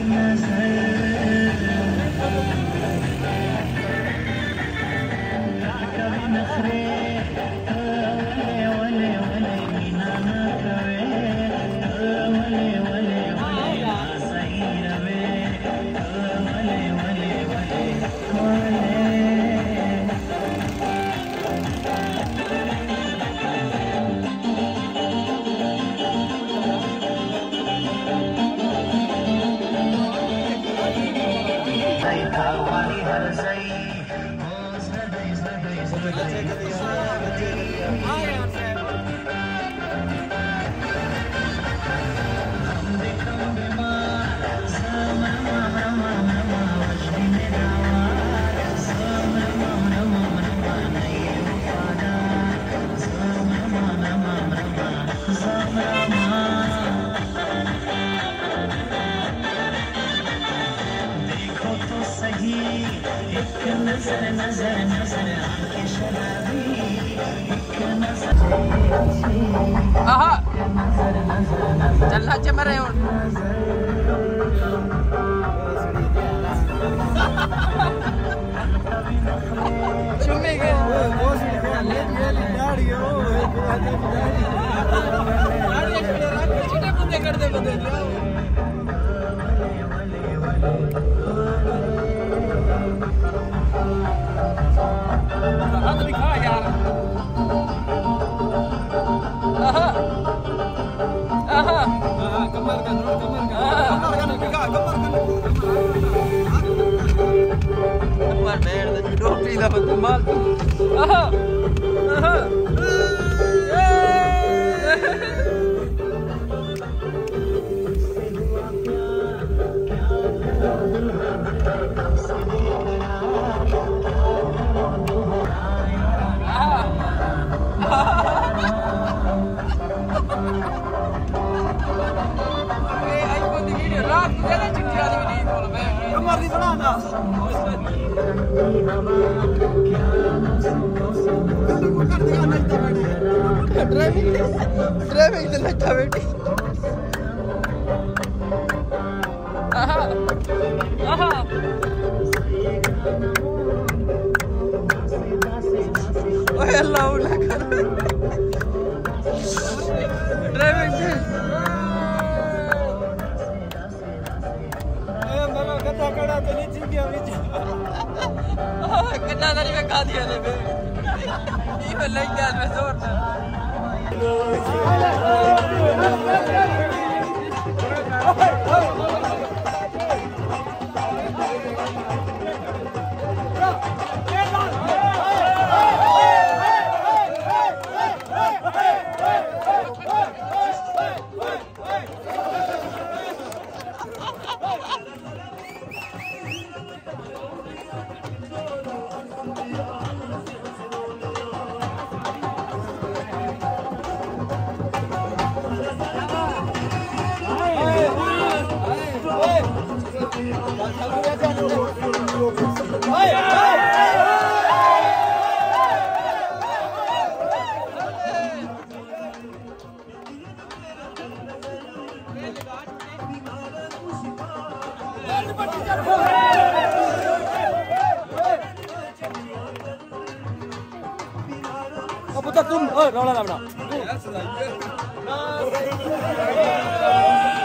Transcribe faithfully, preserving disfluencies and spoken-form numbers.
चलना चम रहे हो करते बंदे हाथ दिखा यार आहा आहा कमर का कमर का कमर का दिखा कमर का कमर बैठ दे डोपी दा बंद माल आहा आहा ड्राइविंग ड्राइविंग से लगता बेटी आहा आहा ओए अल्लाह उला कर ड्राइविंग से ए मामा कथा कड़ा तो नहीं चिंगी बीच कितना नारी में का दिया ले बे ये लग गया मैं जोर से तुम रौला ना